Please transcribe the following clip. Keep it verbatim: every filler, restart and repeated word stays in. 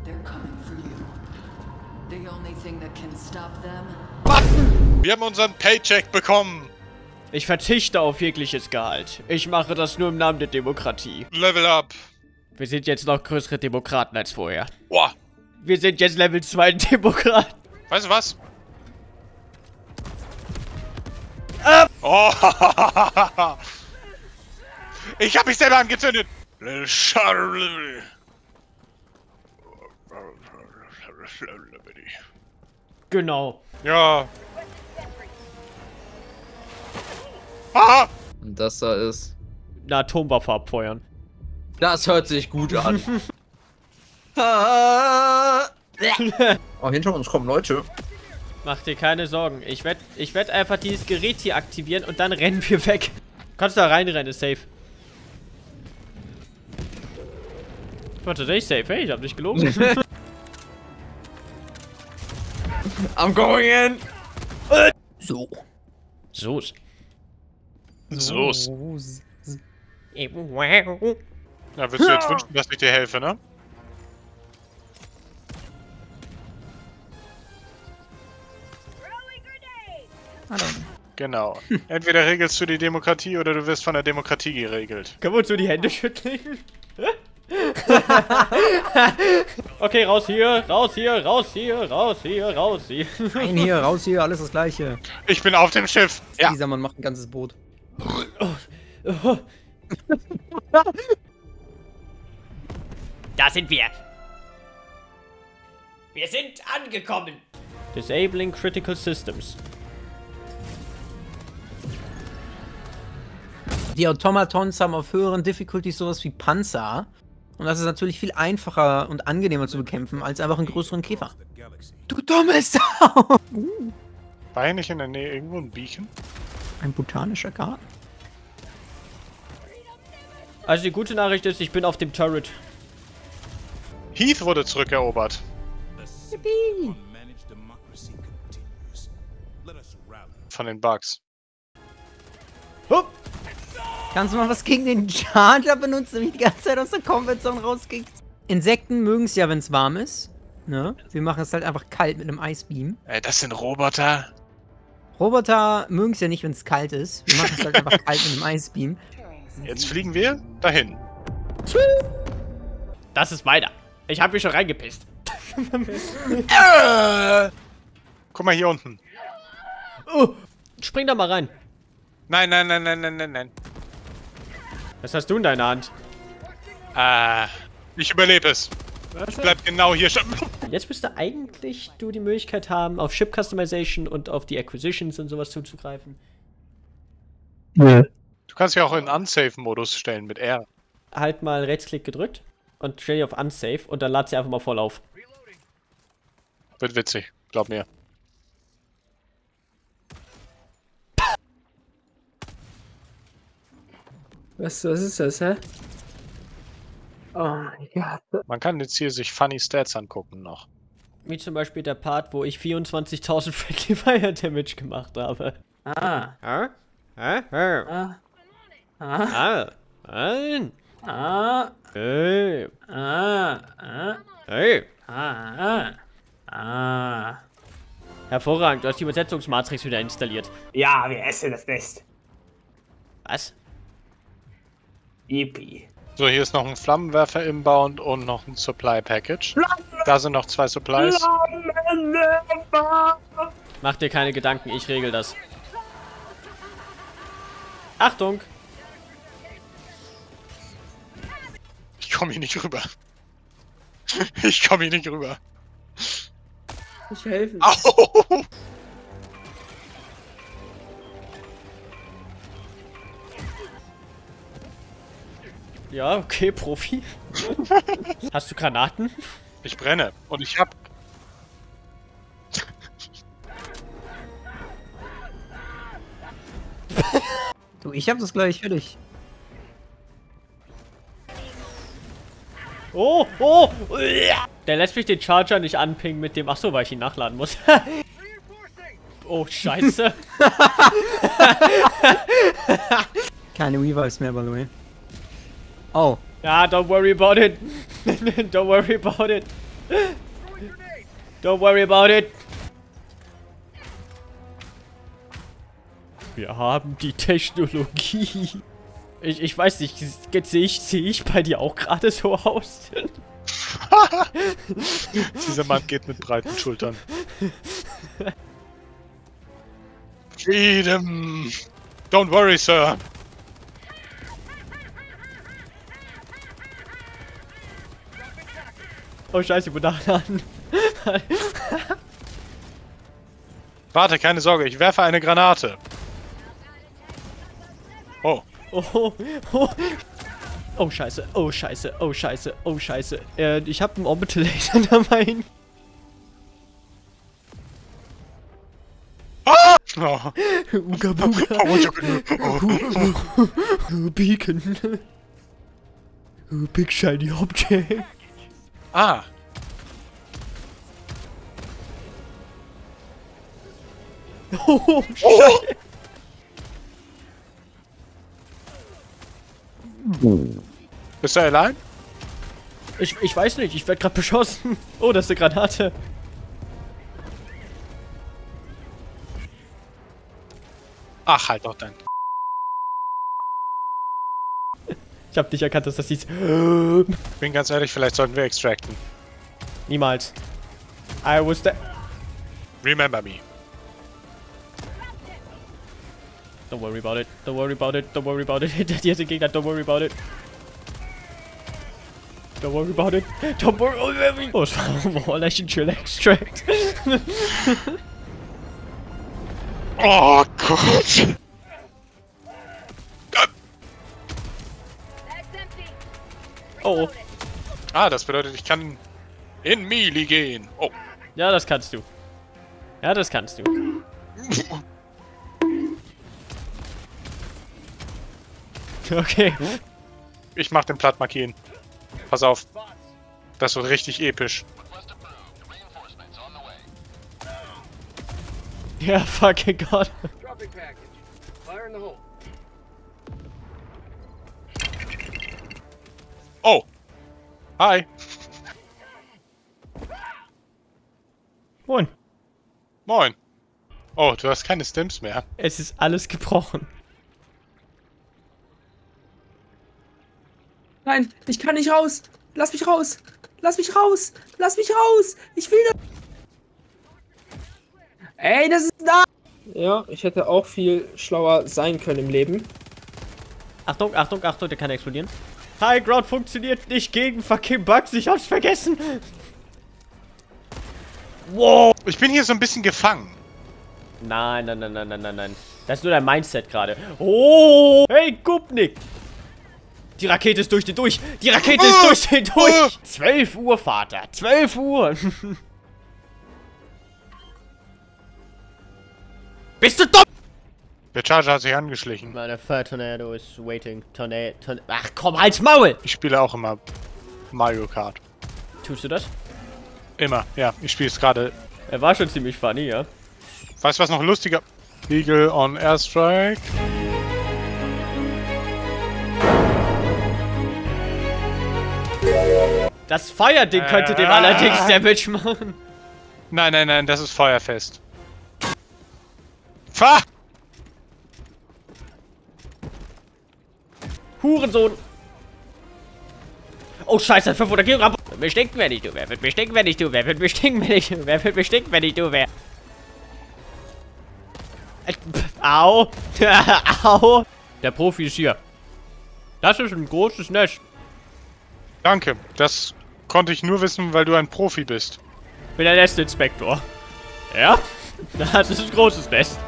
They're coming for you. The only thing that can stop them. Waffen! Wir haben unseren Paycheck bekommen. Ich verzichte auf jegliches Gehalt. Ich mache das nur im Namen der Demokratie. Level up. Wir sind jetzt noch größere Demokraten als vorher. Boah. Wir sind jetzt Level zwei Demokraten. Weißt du was? Ah. Oh. Ich hab mich selber angezündet. Genau. Ja. Ah. Und das da ist... Eine Atomwaffe abfeuern. Das hört sich gut an. Oh, hinter uns kommen Leute. Mach dir keine Sorgen. Ich werde ich werd einfach dieses Gerät hier aktivieren und dann rennen wir weg. Kannst da reinrennen, ist safe. Ich war tatsächlich safe, hey, ich hab nicht gelogen. I'm going in. So. So's. So's. Ja, willst du jetzt wünschen, dass ich dir helfe, ne? Genau. Entweder regelst du die Demokratie oder du wirst von der Demokratie geregelt. Können wir uns so die Hände schütteln? Okay, raus hier, raus hier, raus hier, raus hier, raus hier. Rein hier, raus hier, alles das Gleiche. Ich bin auf dem Schiff. Ja. Dieser Mann macht ein ganzes Boot. Da sind wir. Wir sind angekommen. Disabling Critical Systems. Die Automatons haben auf höheren Difficulties sowas wie Panzer. Und das ist natürlich viel einfacher und angenehmer zu bekämpfen, als einfach einen größeren Käfer. Du dumme Sau! War hier nicht in der Nähe irgendwo ein Beacon? Ein botanischer Garten. Also die gute Nachricht ist, ich bin auf dem Turret. Heath wurde zurückerobert. Yippie. Von den Bugs. Hup. Kannst du mal was gegen den Charger benutzen, der mich die ganze Zeit aus der Combat Zone rauskickt? Insekten mögen es ja, wenn es warm ist. Ne? Wir machen es halt einfach kalt mit einem Eisbeam. Ey, das sind Roboter. Roboter mögen es ja nicht, wenn es kalt ist. Wir machen es halt einfach kalt mit einem Eisbeam. Jetzt fliegen wir dahin. Das ist meiner. Ich hab mich schon reingepisst. äh. Guck mal hier unten. Oh, spring da mal rein. Nein, nein, nein, nein, nein, nein, nein. Was hast du in deiner Hand? Ah, ich überlebe es. Ich bleib genau hier stehen. Jetzt müsste eigentlich du die Möglichkeit haben, auf Ship Customization und auf die Acquisitions und sowas zuzugreifen. Ja. Du kannst ja auch in Unsafe-Modus stellen mit R. Halt mal Rechtsklick gedrückt und stell die auf Unsafe und dann lad sie einfach mal voll auf. Wird witzig, glaub mir. Was, was ist das, hä? Oh mein Gott. Man kann jetzt hier sich Funny Stats angucken noch. Wie zum Beispiel der Part, wo ich vierundzwanzigtausend Friendly Fire Damage gemacht habe. Ah. Ah? Ah? Ah? Ah. Ah? Nein. Ah. Hey. Ah. Ah. Hey. Ah. Ah. Hervorragend, du hast die Übersetzungsmatrix wieder installiert. Ja, wir essen das Nest. Was? Yippie. So, hier ist noch ein Flammenwerfer inbound und noch ein Supply Package. Da sind noch zwei Supplies. Mach dir keine Gedanken, ich regel das. Achtung! Ich komme hier nicht rüber. Ich komme hier nicht rüber. Ich helfe. Au! Ja, okay, Profi. Hast du Granaten? Ich brenne. Und ich hab... Du, ich hab das gleich fertig. Oh, oh! Der lässt mich den Charger nicht anpingen mit dem... Achso, weil ich ihn nachladen muss. Oh, scheiße. Keine Revives mehr, by the way. Oh. Ja, don't worry about it. Don't worry about it. Don't worry about it. Wir haben die Technologie. Ich, ich weiß nicht, sehe ich, seh ich bei dir auch gerade so aus? Dieser Mann geht mit breiten Schultern. Freedom! Don't worry, Sir! Oh scheiße, ich wurde nachladen. Warte, keine Sorge, ich werfe eine Granate. Oh. Oh, oh. Oh scheiße, oh scheiße, oh scheiße, oh scheiße. Äh, ich hab einen Orbital Laser dabei. Ah! Oh. Uga Buga. Oh, Beacon. Big shiny object. ah. Oh, Scheiße. Bist du allein? Ich, ich weiß nicht, ich werde gerade beschossen. Oh, das ist eine Granate. Ach, halt doch dein. Ich hab nicht erkannt, dass das hieß. Bin ganz ehrlich, vielleicht sollten wir extracten. Niemals. I was there. Remember me. Don't worry about it. Don't worry about it. Don't worry about it. Hinter dir sind Gegner. Don't worry about it. Don't worry about it. Don't worry about it. Oh, es war ein Lächeln Chill Extract. Oh Gott. Oh. Ah, das bedeutet, ich kann in Melee gehen. Oh. Ja, das kannst du. Ja, das kannst du. Okay. Ich mach den platt markieren. Pass auf. Das wird richtig episch. Ja, fucking Gott. Oh. Hi. Moin. Moin. Oh, du hast keine Stims mehr. Es ist alles gebrochen. Nein, ich kann nicht raus. Lass mich raus. Lass mich raus. Lass mich raus. Ich will das. Ey, das ist da. Ja, ich hätte auch viel schlauer sein können im Leben. Achtung, Achtung, Achtung, der kann explodieren. High Ground funktioniert nicht gegen fucking Bugs. Ich hab's vergessen. Wow. Ich bin hier so ein bisschen gefangen. Nein, nein, nein, nein, nein, nein, nein. Das ist nur dein Mindset gerade. Oh, hey, Gubnik. Die Rakete ist durch den durch. Die Rakete ist durch den durch. zwölf Uhr, Vater. zwölf Uhr. Bist du dumm? Der Charger hat sich angeschlichen. Meine Fire Tornado is waiting. Tornado. Torn Ach komm, halt's Maul. Ich spiele auch immer Mario Kart. Tust du das? Immer, ja. Ich spiele es gerade. Er war schon ziemlich funny, ja. Weißt du, was noch lustiger? Eagle on Airstrike. Das Feuerding könnte dem Äh. allerdings Damage machen. Nein, nein, nein, das ist feuerfest. Fahr! Hurensohn. Oh scheiße, fünfhundert Kilogramm. Wird mir stinken, wenn ich du wer. Wird mir stinken, wenn ich du wer. Wird mir stinken, wenn ich du wer. Wird mir stinken, wenn ich du wer. Au. Au. Der Profi ist hier. Das ist ein großes Nest. Danke, das konnte ich nur wissen, weil du ein Profi bist. Ich bin der Nestinspektor. Ja? Das ist ein großes Nest.